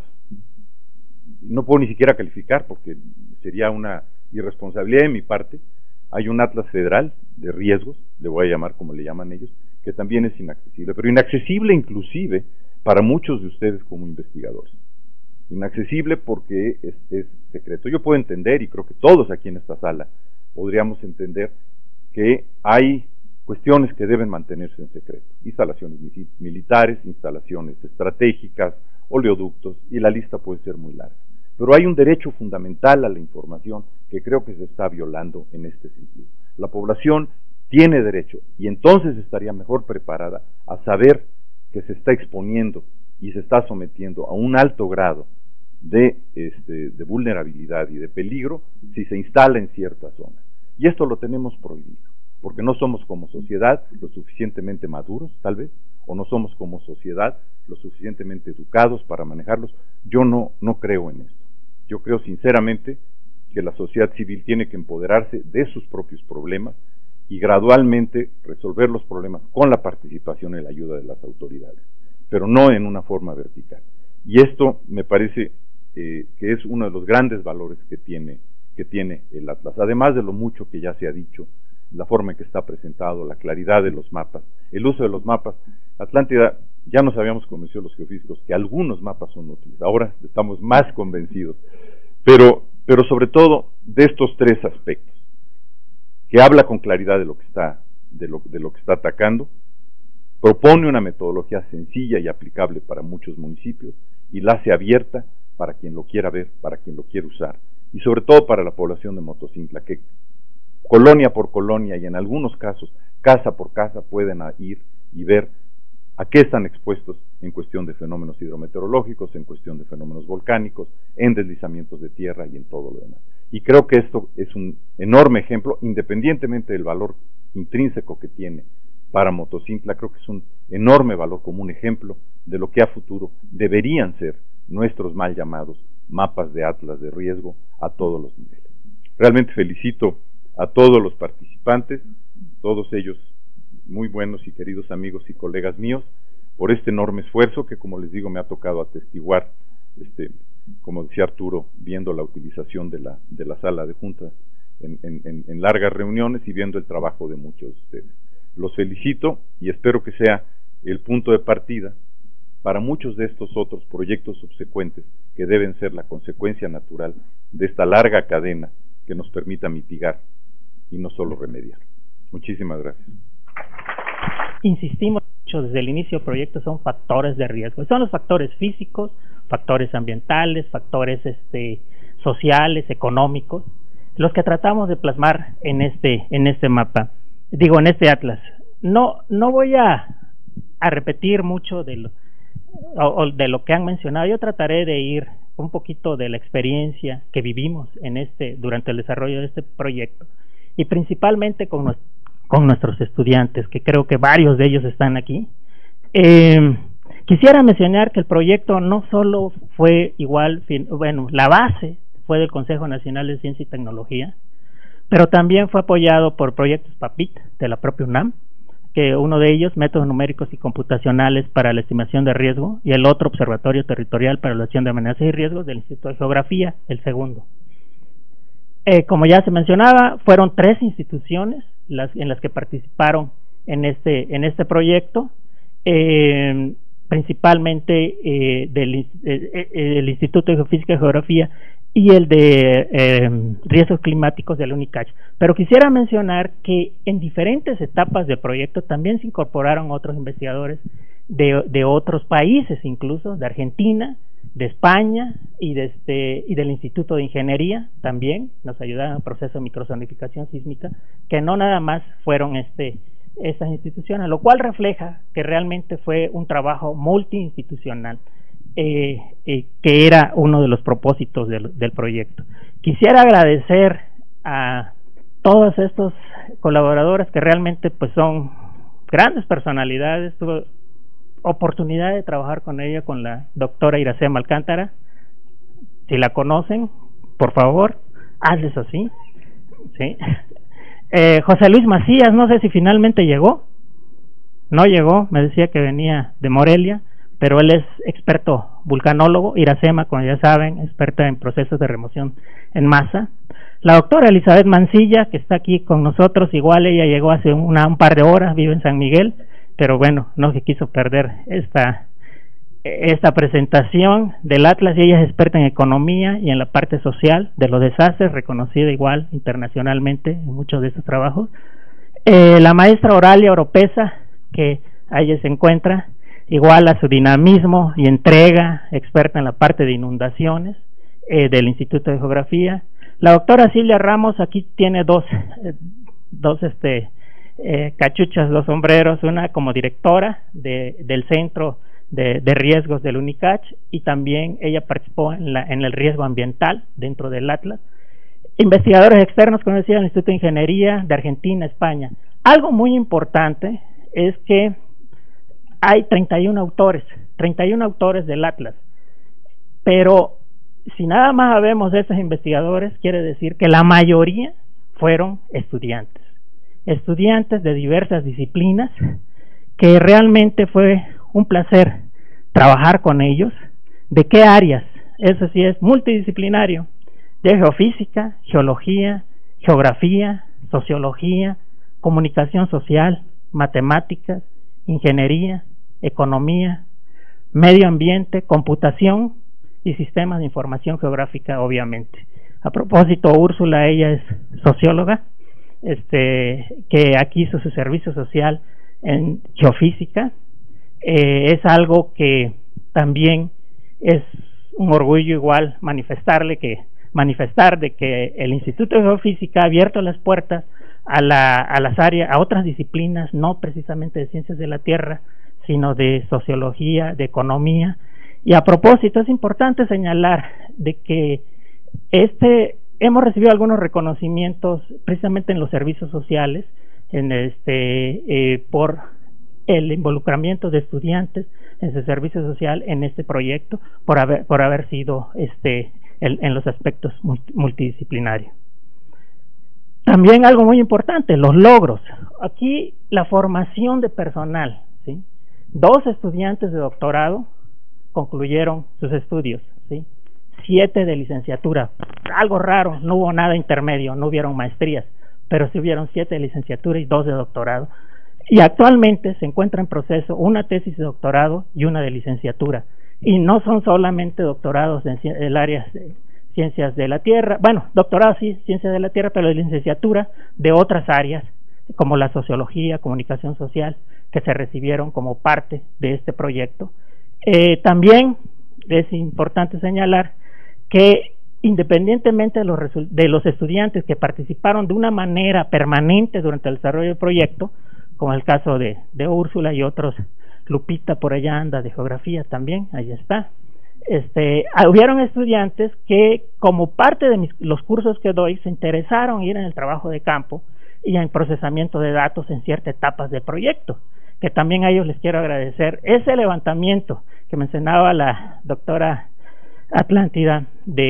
Speaker 5: no puedo ni siquiera calificar porque sería una irresponsabilidad de mi parte, hay un atlas federal de riesgos, le voy a llamar como le llaman ellos, que también es inaccesible, pero inaccesible inclusive para muchos de ustedes como investigadores. Inaccesible porque es secreto. Yo puedo entender, y creo que todos aquí en esta sala podríamos entender, que hay cuestiones que deben mantenerse en secreto. Instalaciones militares, instalaciones estratégicas, oleoductos, y la lista puede ser muy larga. Pero hay un derecho fundamental a la información que creo que se está violando en este sentido. La población tiene derecho, y entonces estaría mejor preparada a saber que se está exponiendo y se está sometiendo a un alto grado de vulnerabilidad y de peligro si se instala en ciertas zonas. Y esto lo tenemos prohibido. porque no somos como sociedad lo suficientemente maduros, tal vez, o no somos como sociedad lo suficientemente educados para manejarlos. Yo no creo en esto. Yo creo sinceramente que la sociedad civil tiene que empoderarse de sus propios problemas y gradualmente resolver los problemas con la participación y la ayuda de las autoridades, pero no en una forma vertical. Y esto me parece que es uno de los grandes valores que tiene el Atlas, además de lo mucho que ya se ha dicho, la forma en que está presentado, la claridad de los mapas, el uso de los mapas. Atlántida, ya nos habíamos convencido los geofísicos que algunos mapas son útiles, ahora estamos más convencidos, pero sobre todo de estos tres aspectos, que habla con claridad de lo que está atacando, propone una metodología sencilla y aplicable para muchos municipios y la hace abierta para quien lo quiera ver, para quien lo quiera usar, y sobre todo para la población de Motocintla, que colonia por colonia y en algunos casos casa por casa pueden ir y ver a qué están expuestos en cuestión de fenómenos hidrometeorológicos, en cuestión de fenómenos volcánicos, en deslizamientos de tierra y en todo lo demás. Y creo que esto es un enorme ejemplo, independientemente del valor intrínseco que tiene para Motocintla, creo que es un enorme valor como un ejemplo de lo que a futuro deberían ser nuestros mal llamados mapas de atlas de riesgo a todos los niveles. Realmente felicito a todos los participantes, todos ellos muy buenos y queridos amigos y colegas míos, por este enorme esfuerzo que, como les digo, me ha tocado atestiguar, como decía Arturo, viendo la utilización de la sala de juntas en largas reuniones y viendo el trabajo de muchos de ustedes. Los felicito y espero que sea el punto de partida para muchos de estos otros proyectos subsecuentes que deben ser la consecuencia natural de esta larga cadena que nos permita mitigar y no solo remediar. Muchísimas gracias.
Speaker 6: Insistimos mucho desde el inicio del proyecto, son factores de riesgo. Son los factores físicos, factores ambientales, factores sociales, económicos, los que tratamos de plasmar en este mapa, en este atlas. No voy a repetir mucho de lo que han mencionado. Yo trataré de ir un poquito de la experiencia que vivimos durante el desarrollo de este proyecto, y principalmente con nuestros estudiantes, que creo que varios de ellos están aquí. Quisiera mencionar que el proyecto no solo fue la base fue del Consejo Nacional de Ciencia y Tecnología, pero también fue apoyado por proyectos PAPIT de la propia UNAM, que uno de ellos, Métodos Numéricos y Computacionales para la Estimación de Riesgo, y el otro, Observatorio Territorial para la Evaluación de Amenazas y Riesgos del Instituto de Geografía, el segundo. Como ya se mencionaba, fueron 3 instituciones en las que participaron en este proyecto, principalmente el Instituto de Geofísica y Geografía y el de Riesgos Climáticos de la UNICACH. Pero quisiera mencionar que en diferentes etapas del proyecto también se incorporaron otros investigadores de otros países, incluso de Argentina, de España y del Instituto de Ingeniería. También nos ayudaron en el proceso de microsonificación sísmica, que no nada más fueron estas instituciones, lo cual refleja que realmente fue un trabajo multiinstitucional, que era uno de los propósitos del proyecto. Quisiera agradecer a todos estos colaboradores que realmente pues son grandes personalidades. Tuve oportunidad de trabajar con ella, con la doctora Iracema Alcántara. Si la conocen, por favor, hazles así, ¿sí? José Luis Macías, no sé si finalmente llegó. No llegó, me decía que venía de Morelia, pero él es experto vulcanólogo. Iracema, como ya saben, experta en procesos de remoción en masa. La doctora Elizabeth Mancilla, que está aquí con nosotros, igual ella llegó hace un par de horas, vive en San Miguel, pero bueno, no se quiso perder esta presentación del Atlas, y ella es experta en economía y en la parte social de los desastres, reconocida igual internacionalmente en muchos de estos trabajos. La maestra Oralia Oropesa, que ahí se encuentra, igual a su dinamismo y entrega, experta en la parte de inundaciones del Instituto de Geografía. La doctora Silvia Ramos aquí tiene dos cachuchas, 2 sombreros, una como directora del Centro de Riesgos del UNICACH, y también ella participó en el riesgo ambiental dentro del Atlas. Investigadores externos, como decía, el Instituto de Ingeniería de Argentina, España. Algo muy importante es que hay 31 autores del Atlas, pero si nada más habemos de esos investigadores, quiere decir que la mayoría fueron estudiantes de diversas disciplinas, que realmente fue un placer trabajar con ellos. ¿De qué áreas? Eso sí es multidisciplinario, de geofísica, geología, geografía, sociología, comunicación social, matemáticas, ingeniería, economía, medio ambiente, computación y sistemas de información geográfica, obviamente. A propósito, Úrsula, ella es socióloga, que aquí hizo su servicio social en geofísica. Es algo que también es un orgullo igual manifestar de que el Instituto de Geofísica ha abierto las puertas a otras disciplinas, no precisamente de ciencias de la Tierra, sino de sociología, de economía. Y a propósito, es importante señalar de que hemos recibido algunos reconocimientos precisamente en los servicios sociales, por el involucramiento de estudiantes en ese servicio social en este proyecto, por haber sido en los aspectos multidisciplinarios. También algo muy importante, los logros. Aquí la formación de personal, ¿sí? 2 estudiantes de doctorado concluyeron sus estudios, ¿sí? 7 de licenciatura, algo raro, no hubo nada intermedio, no hubieron maestrías, pero sí hubieron 7 de licenciatura y 2 de doctorado. Y actualmente se encuentra en proceso una tesis de doctorado y una de licenciatura. Y no son solamente doctorados en el área de ciencias de la Tierra, bueno, doctorado sí, ciencias de la Tierra, pero de licenciatura de otras áreas, como la sociología, comunicación social, que se recibieron como parte de este proyecto. También es importante señalar que independientemente de los estudiantes que participaron de una manera permanente durante el desarrollo del proyecto, como el caso de Úrsula y otros, Lupita por allá anda de geografía también, ahí está. Hubieron estudiantes que, como parte de los cursos que doy, se interesaron en ir en el trabajo de campo y en procesamiento de datos en ciertas etapas del proyecto, que también a ellos les quiero agradecer. Ese levantamiento que mencionaba la doctora Atlántida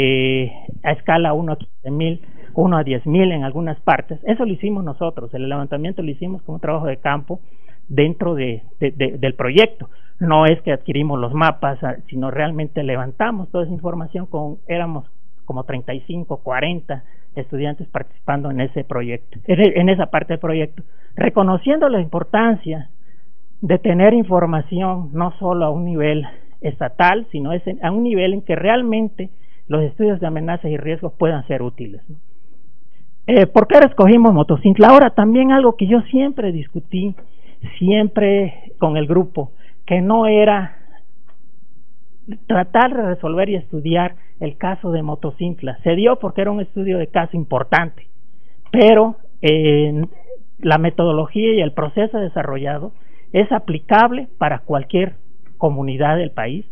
Speaker 6: a escala 1 a 15,000, 1 a 10,000 en algunas partes, eso lo hicimos nosotros, el levantamiento lo hicimos como un trabajo de campo dentro del proyecto. No es que adquirimos los mapas, sino realmente levantamos toda esa información. Éramos como 35, 40 estudiantes participando en ese proyecto, en esa parte del proyecto, reconociendo la importancia de tener información no solo a un nivel estatal, sino a un nivel en que realmente los estudios de amenazas y riesgos puedan ser útiles, ¿no? ¿Por qué escogimos Motocintla? Ahora, también algo que yo siempre discutí, siempre con el grupo, que no era tratar de resolver y estudiar el caso de Motocintla. Se dio porque era un estudio de caso importante, pero la metodología y el proceso desarrollado es aplicable para cualquier comunidad del país.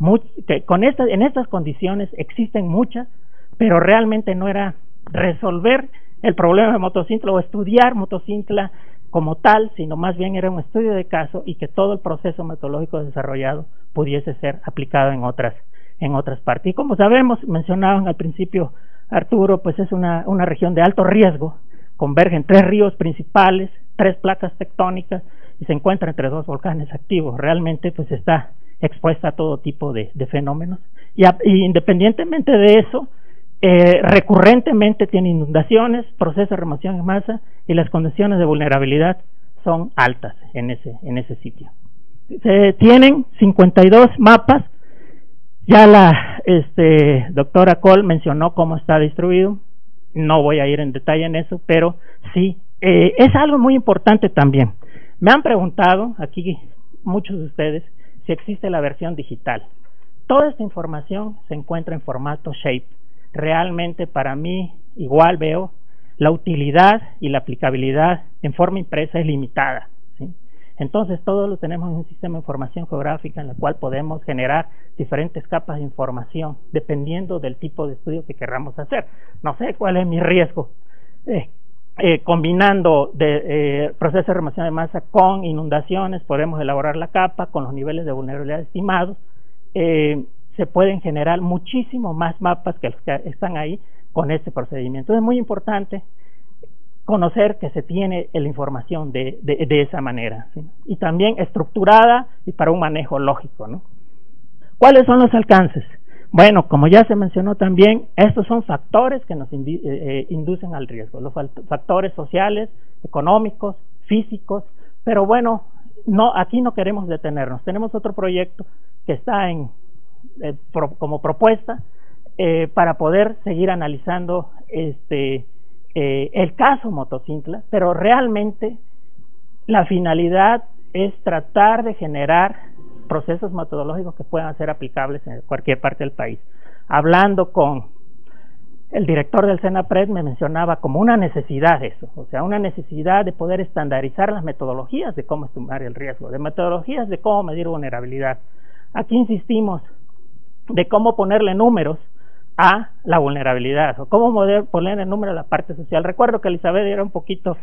Speaker 6: En estas condiciones existen muchas, pero realmente no era resolver el problema de Motocintla o estudiar Motocintla como tal, sino más bien era un estudio de caso y que todo el proceso metodológico desarrollado pudiese ser aplicado en otras partes. Y como sabemos, mencionaban al principio Arturo, pues es una región de alto riesgo, convergen 3 ríos principales, 3 placas tectónicas y se encuentra entre 2 volcanes activos. Realmente pues está expuesta a todo tipo de fenómenos y independientemente de eso, recurrentemente tiene inundaciones, procesos de remoción en masa y las condiciones de vulnerabilidad son altas en ese sitio. Se tienen 52 mapas. Ya la doctora Cole mencionó cómo está distribuido, no voy a ir en detalle en eso, pero sí, es algo muy importante también. Me han preguntado aquí muchos de ustedes si existe la versión digital. Toda esta información se encuentra en formato Shape. Realmente para mí igual veo la utilidad y la aplicabilidad en forma impresa es limitada, ¿sí? Entonces todo lo tenemos en un sistema de información geográfica en el cual podemos generar diferentes capas de información dependiendo del tipo de estudio que queramos hacer. No sé cuál es mi riesgo, combinando procesos de remoción de masa con inundaciones, podemos elaborar la capa con los niveles de vulnerabilidad estimados. Se pueden generar muchísimo más mapas que los que están ahí con este procedimiento. Es muy importante conocer que se tiene la información de esa manera, ¿sí? Y también estructurada y para un manejo lógico, ¿no? ¿Cuáles son los alcances? Bueno, como ya se mencionó también, estos son factores que nos inducen al riesgo, los factores sociales, económicos, físicos, pero bueno, aquí no queremos detenernos. Tenemos otro proyecto que está como propuesta para poder seguir analizando el caso Motocintla, pero realmente la finalidad es tratar de generar procesos metodológicos que puedan ser aplicables en cualquier parte del país. Hablando con el director del SENAPRED, me mencionaba como una necesidad eso, o sea, una necesidad de poder estandarizar las metodologías de cómo estimar el riesgo, de metodologías de cómo medir vulnerabilidad. Aquí insistimos de cómo ponerle números a la vulnerabilidad, o cómo ponerle número a la parte social. Recuerdo que Elizabeth era un poquito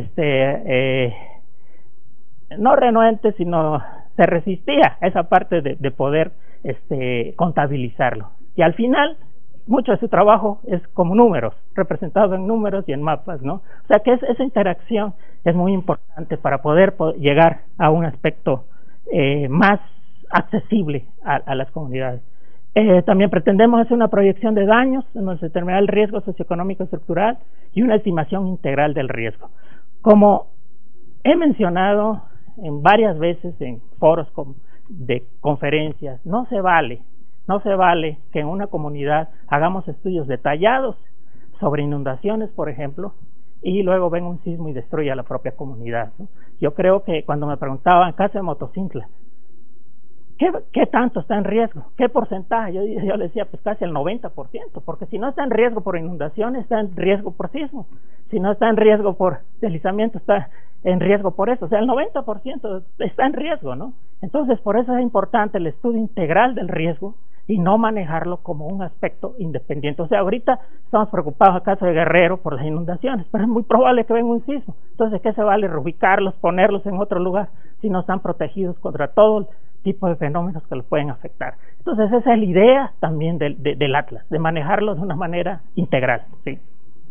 Speaker 6: no renuente, sino se resistía a esa parte de poder contabilizarlo. Y al final, mucho de su trabajo es como números, representados en números y en mapas, ¿no? O sea que esa interacción es muy importante para poder llegar a un aspecto más accesible a las comunidades. También pretendemos hacer una proyección de daños en donde se determina el riesgo socioeconómico estructural y una estimación integral del riesgo. Como he mencionado en varias veces en foros de conferencias, no se vale que en una comunidad hagamos estudios detallados sobre inundaciones, por ejemplo, y luego venga un sismo y destruya la propia comunidad, ¿no? Yo creo que cuando me preguntaban en caso de Motocintla, ¿qué tanto está en riesgo? ¿Qué porcentaje? Yo le decía, pues casi el 90%, porque si no está en riesgo por inundaciones, está en riesgo por sismos. Si no está en riesgo por deslizamiento, está en riesgo por eso. O sea, el 90% está en riesgo, ¿no? Entonces, por eso es importante el estudio integral del riesgo y no manejarlo como un aspecto independiente. O sea, ahorita estamos preocupados en caso de Guerrero por las inundaciones, pero es muy probable que venga un sismo. Entonces, ¿qué se vale reubicarlos, ponerlos en otro lugar si no están protegidos contra todo tipo de fenómenos que los pueden afectar? Entonces esa es la idea también del Atlas, de manejarlo de una manera integral, ¿sí?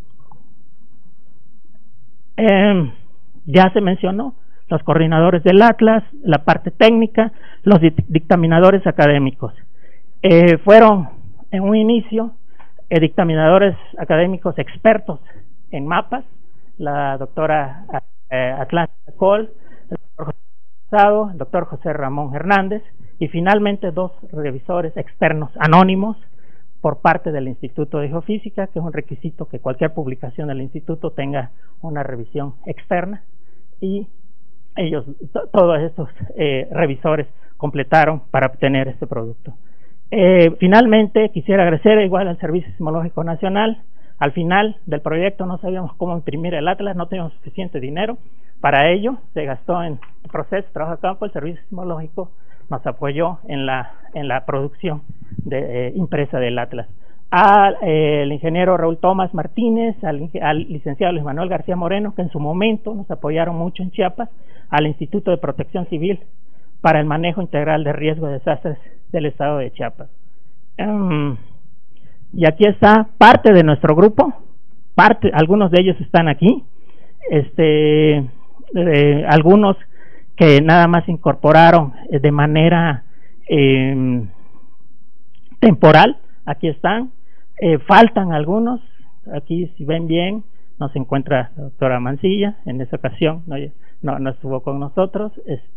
Speaker 6: Ya se mencionó los coordinadores del Atlas, la parte técnica, los dictaminadores académicos. Fueron en un inicio dictaminadores académicos expertos en mapas, la doctora Atlántica Cole, el doctor José Ramón Hernández, y finalmente 2 revisores externos anónimos por parte del Instituto de Geofísica, que es un requisito que cualquier publicación del instituto tenga una revisión externa, y ellos, todos estos revisores completaron para obtener este producto. Finalmente quisiera agradecer igual al Servicio Sismológico Nacional. Al final del proyecto no sabíamos cómo imprimir el Atlas, no teníamos suficiente dinero. Para ello se gastó en el proceso de trabajo de campo. El Servicio Sismológico nos apoyó en la producción impresa del Atlas. Al ingeniero Raúl Tomás Martínez, al licenciado Luis Manuel García Moreno, que en su momento nos apoyaron mucho en Chiapas, al Instituto de Protección Civil para el manejo integral de riesgo de desastres del estado de Chiapas. Y aquí está parte de nuestro grupo, algunos de ellos están aquí, algunos que nada más incorporaron de manera temporal, aquí están, faltan alguos, aquí si ven bien, no se encuentra la doctora Mancilla, en esta ocasión no estuvo con nosotros.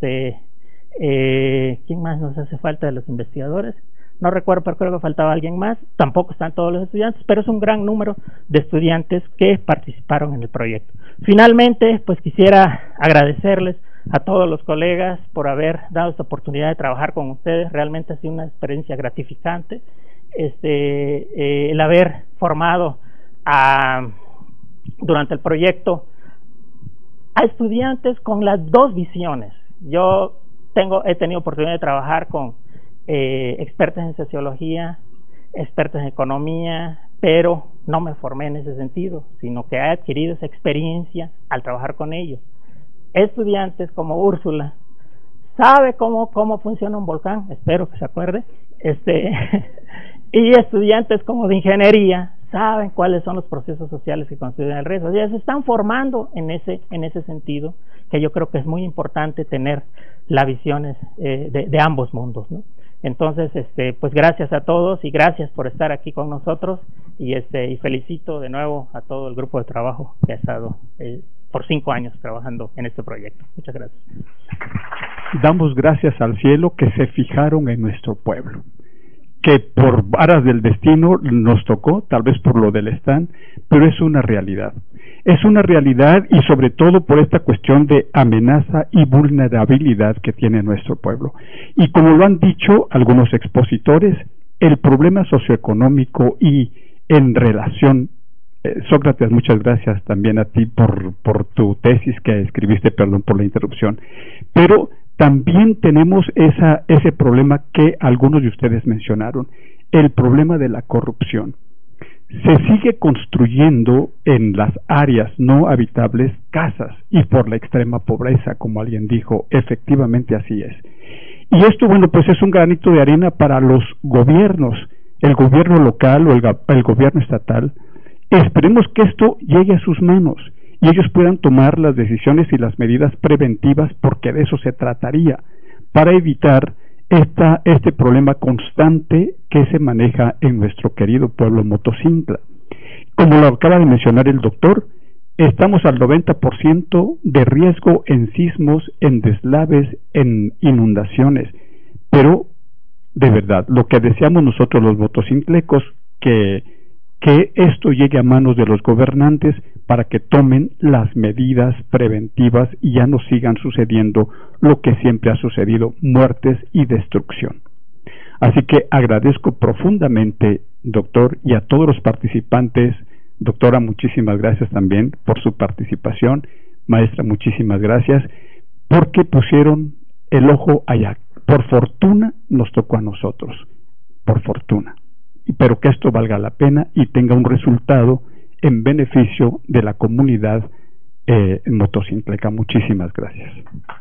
Speaker 6: ¿Quién más nos hace falta de los investigadores? No recuerdo, pero creo que faltaba alguien más. Tampoco están todos los estudiantes, pero es un gran número de estudiantes que participaron en el proyecto. Finalmente, pues quisiera agradecerles a todos los colegas por haber dado esta oportunidad de trabajar con ustedes. Realmente ha sido una experiencia gratificante. El haber formado durante el proyecto a estudiantes con las 2 visiones. Yo he tenido oportunidad de trabajar con expertos en sociología, expertos en economía, pero no me formé en ese sentido, sino que he adquirido esa experiencia al trabajar con ellos. Estudiantes como Úrsula sabe cómo funciona un volcán, espero que se acuerde, y estudiantes como de ingeniería saben cuáles son los procesos sociales que constituyen el riesgo. Ya se están formando en ese sentido, que yo creo que es muy importante tener las visiones de ambos mundos, ¿no? Entonces, pues gracias a todos y gracias por estar aquí con nosotros y felicito de nuevo a todo el grupo de trabajo que ha estado por 5 años trabajando en este proyecto. Muchas gracias.
Speaker 7: Damos gracias al cielo que se fijaron en nuestro pueblo, que por varas del destino nos tocó, tal vez por lo del stand, pero es una realidad. Es una realidad y sobre todo por esta cuestión de amenaza y vulnerabilidad que tiene nuestro pueblo. Y como lo han dicho algunos expositores, el problema socioeconómico y en relación, Sócrates, muchas gracias también a ti por tu tesis que escribiste, perdón por la interrupción, pero también tenemos ese problema que algunos de ustedes mencionaron, el problema de la corrupción. Se sigue construyendo en las áreas no habitables casas y por la extrema pobreza, como alguien dijo, efectivamente así es. Y esto, bueno, pues es un granito de arena para los gobiernos, el gobierno local o el gobierno estatal. Esperemos que esto llegue a sus manos y ellos puedan tomar las decisiones y las medidas preventivas, porque de eso se trataría, para evitar este problema constante que se maneja en nuestro querido pueblo Motocintla. Como lo acaba de mencionar el doctor, estamos al 90% de riesgo en sismos, en deslaves, en inundaciones, pero de verdad, lo que deseamos nosotros los motocintlecos, que esto llegue a manos de los gobernantes para que tomen las medidas preventivas y ya no sigan sucediendo lo que siempre ha sucedido, muertes y destrucción. Así que agradezco profundamente, doctor, y a todos los participantes. Doctora, muchísimas gracias también por su participación. Maestra, muchísimas gracias, porque pusieron el ojo allá. Por fortuna nos tocó a nosotros, por fortuna. Pero que esto valga la pena y tenga un resultado en beneficio de la comunidad motocicleca. Muchísimas gracias.